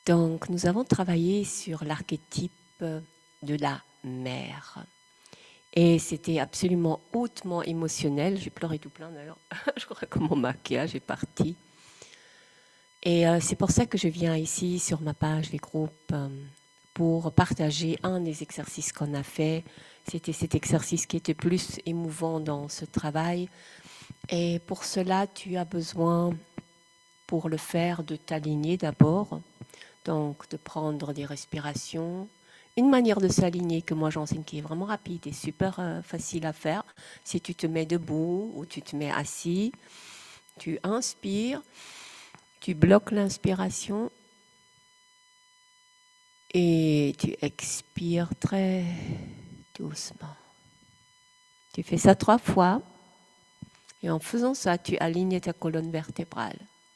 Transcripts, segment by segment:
Donc, nous avons travaillé sur l'archétype de la mère. Et c'était absolument hautement émotionnel. J'ai pleuré tout plein d'ailleurs. Je crois que mon maquillage est parti. Et c'est pour ça que je viens ici sur ma page des groupes pour partager un des exercices qu'on a fait. C'était cet exercice qui était plus émouvant dans ce travail. Et pour cela, tu as besoin, pour le faire, de t'aligner d'abord. Donc, de prendre des respirations. Une manière de s'aligner que moi j'enseigne qui est vraiment rapide et super facile à faire. Si tu te mets debout ou tu te mets assis, tu inspires, tu bloques l'inspiration et tu expires très doucement. Tu fais ça 3 fois et en faisant ça, tu alignes ta colonne vertébrale.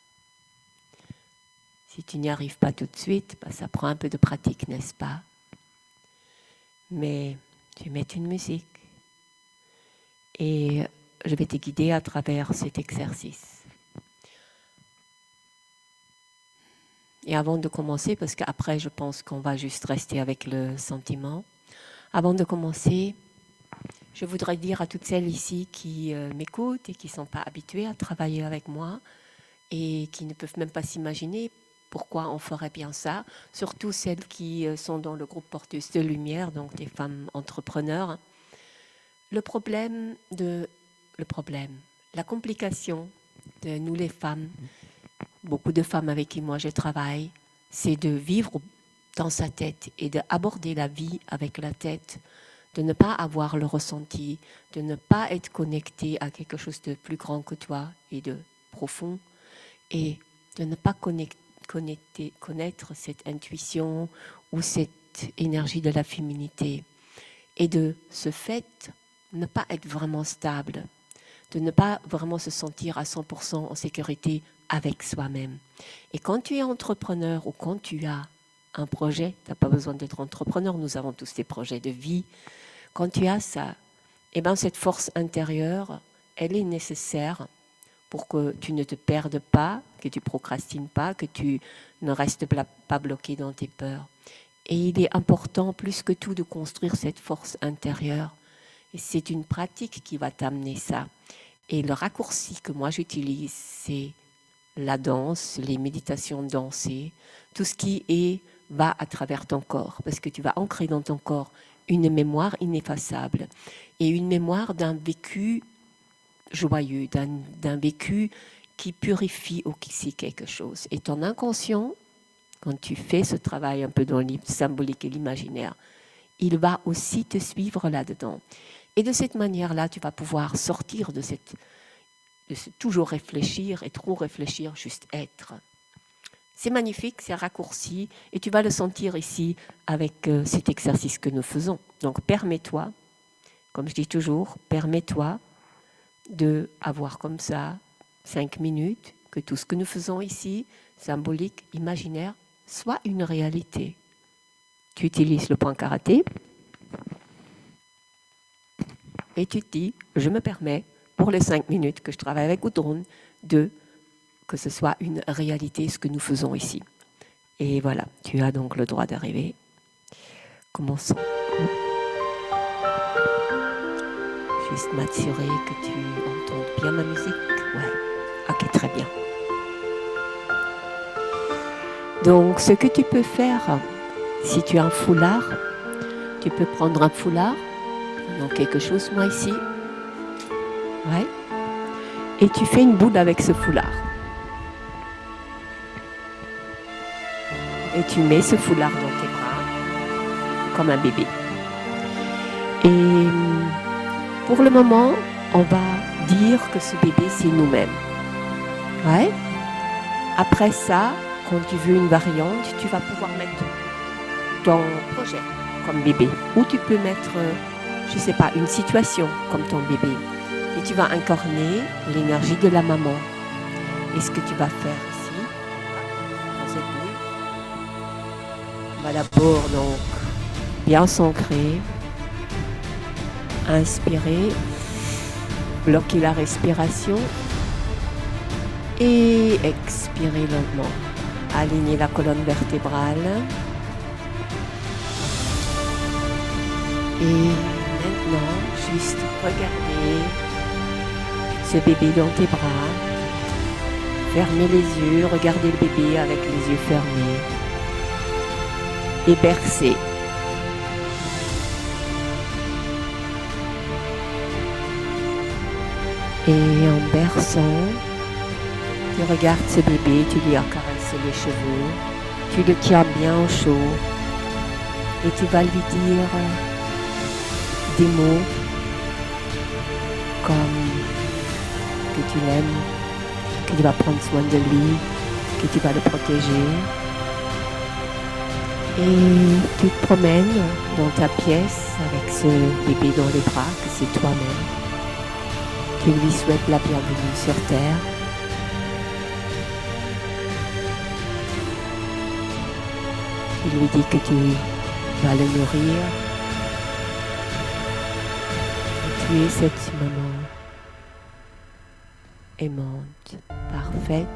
Si tu n'y arrives pas tout de suite, ça prend un peu de pratique, n'est-ce pas? Mais tu mets une musique et je vais te guider à travers cet exercice. Et avant de commencer, parce qu'après je pense qu'on va juste rester avec le sentiment, avant de commencer, je voudrais dire à toutes celles ici qui m'écoutent et qui ne sont pas habituées à travailler avec moi et qui ne peuvent même pas s'imaginer pourquoi on ferait bien ça, surtout celles qui sont dans le groupe Porteuses de Lumière, donc des femmes entrepreneurs. La complication de nous les femmes, beaucoup de femmes avec qui moi je travaille, c'est de vivre dans sa tête et d'aborder la vie avec la tête, de ne pas avoir le ressenti, de ne pas être connecté à quelque chose de plus grand que toi et de profond, et de ne pas connaître cette intuition ou cette énergie de la féminité. Et de ce fait, ne pas être vraiment stable, de ne pas vraiment se sentir à 100% en sécurité avec soi-même. Et quand tu es entrepreneur ou quand tu as un projet, tu n'as pas besoin d'être entrepreneur, nous avons tous des projets de vie. Quand tu as ça, eh ben cette force intérieure, elle est nécessaire pour que tu ne te perdes pas, que tu procrastines pas, que tu ne restes pas bloqué dans tes peurs. Et il est important plus que tout de construire cette force intérieure. Et c'est une pratique qui va t'amener ça. Et le raccourci que moi j'utilise, c'est la danse, les méditations dansées, tout ce qui va à travers ton corps, parce que tu vas ancrer dans ton corps une mémoire ineffaçable et une mémoire d'un vécu joyeux, d'un vécu qui purifie aussi quelque chose. Et ton inconscient, quand tu fais ce travail un peu dans le symbolique et l'imaginaire, il va aussi te suivre là-dedans. Et de cette manière-là, tu vas pouvoir sortir de ce toujours réfléchir et trop réfléchir, juste être. C'est magnifique, c'est raccourci, et tu vas le sentir ici avec cet exercice que nous faisons. Donc permets-toi, comme je dis toujours, permets-toi d'avoir comme ça 5 minutes, que tout ce que nous faisons ici, symbolique, imaginaire, soit une réalité. Tu utilises le point karaté et tu te dis, je me permets, pour les 5 minutes que je travaille avec Gudrun, que ce soit une réalité ce que nous faisons ici. Et voilà, tu as donc le droit d'arriver. Commençons. Juste m'assurer que tu entends bien ma musique. Ouais, ok, très bien. Donc, ce que tu peux faire, si tu as un foulard, tu peux prendre un foulard, donc quelque chose, moi ici. Ouais. Et tu fais une boule avec ce foulard. Et tu mets ce foulard dans tes bras, comme un bébé. Et pour le moment, on va dire que ce bébé, c'est nous-mêmes. Ouais. Après ça, quand tu veux une variante, tu vas pouvoir mettre ton projet comme bébé. Ou tu peux mettre, je ne sais pas, une situation comme ton bébé. Et tu vas incarner l'énergie de la maman. Et ce que tu vas faire ici, dans cette boule, on va d'abord donc bien s'ancrer, inspirer, bloquer la respiration et expirer lentement. Alignez la colonne vertébrale. Et maintenant, juste regardez ce bébé dans tes bras. Fermez les yeux, regardez le bébé avec les yeux fermés. Et bercez. Et en berçant, tu regardes ce bébé, tu lui caresses les cheveux, tu le tiens bien au chaud et tu vas lui dire des mots comme que tu l'aimes, que tu vas prendre soin de lui, que tu vas le protéger. Et tu te promènes dans ta pièce avec ce bébé dans les bras, que c'est toi-même. Tu lui souhaites la bienvenue sur Terre. Tu lui dis que tu vas le nourrir. Et tu es cette maman aimante, parfaite,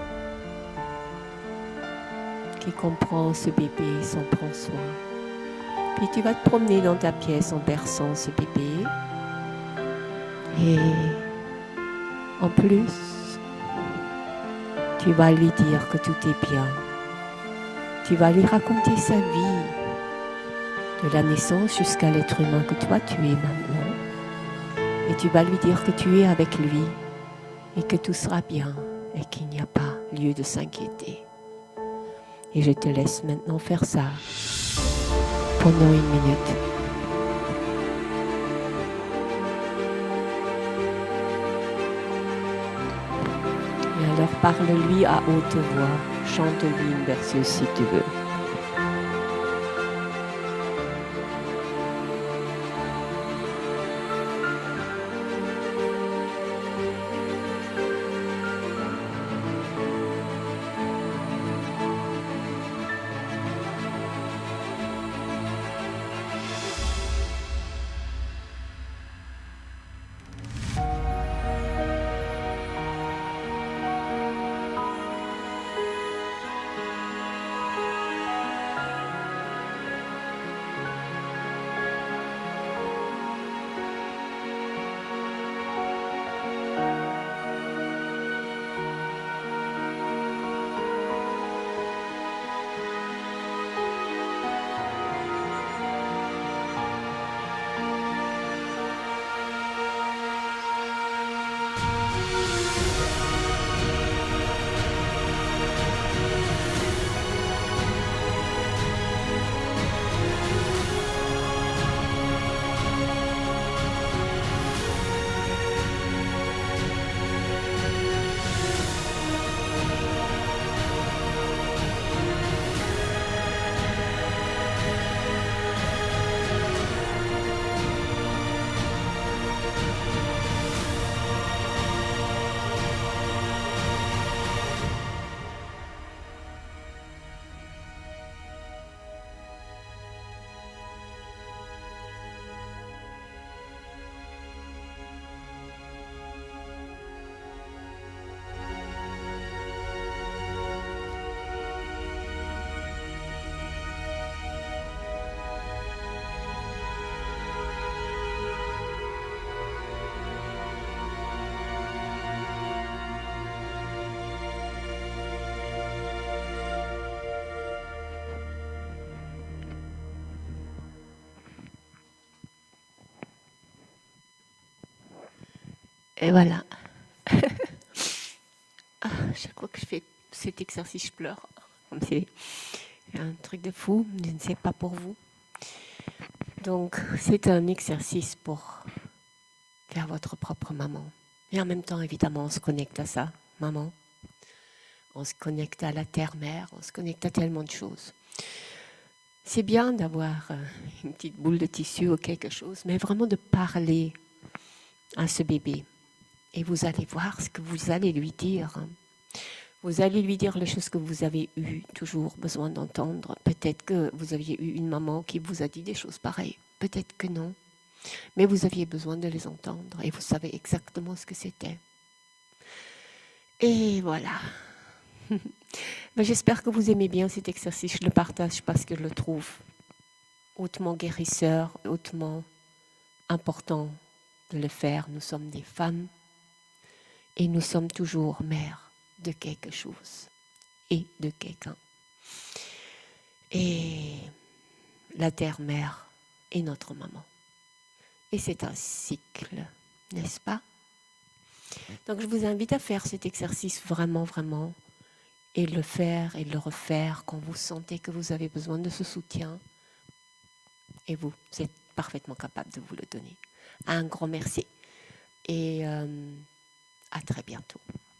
qui comprend ce bébé et s'en prend soin. Puis tu vas te promener dans ta pièce en berçant ce bébé. Et en plus, tu vas lui dire que tout est bien. Tu vas lui raconter sa vie, de la naissance jusqu'à l'être humain que toi tu es maintenant. Et tu vas lui dire que tu es avec lui et que tout sera bien et qu'il n'y a pas lieu de s'inquiéter. Et je te laisse maintenant faire ça pendant 1 minute. Et alors parle-lui à haute voix, chante-lui une berceuse si tu veux. Et voilà. Chaque fois que je fais cet exercice, je pleure. C'est un truc de fou, je ne sais pas pour vous. Donc, c'est un exercice pour faire votre propre maman. Et en même temps, évidemment, on se connecte à ça, maman. On se connecte à la terre-mère, on se connecte à tellement de choses. C'est bien d'avoir une petite boule de tissu ou quelque chose, mais vraiment de parler à ce bébé. Et vous allez voir ce que vous allez lui dire. Vous allez lui dire les choses que vous avez eu toujours besoin d'entendre. Peut-être que vous aviez eu une maman qui vous a dit des choses pareilles. Peut-être que non. Mais vous aviez besoin de les entendre et vous savez exactement ce que c'était. Et voilà. Mais j'espère que vous aimez bien cet exercice. Je le partage parce que je le trouve hautement guérisseur, hautement important de le faire. Nous sommes des femmes et nous sommes toujours mères de quelque chose et de quelqu'un. Et la terre-mère est notre maman. Et c'est un cycle, n'est-ce pas? Donc je vous invite à faire cet exercice vraiment, vraiment, et le faire et le refaire quand vous sentez que vous avez besoin de ce soutien. Et vous êtes parfaitement capable de vous le donner. Un grand merci et à très bientôt.